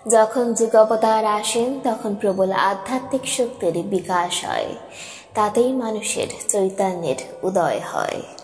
যখন যুগাবতার আসেন তখন প্রবল আধ্যাত্মিক শক্তির বিকাশ হয়, তাতেই মানুষের চৈতন্যের উদয় হয়।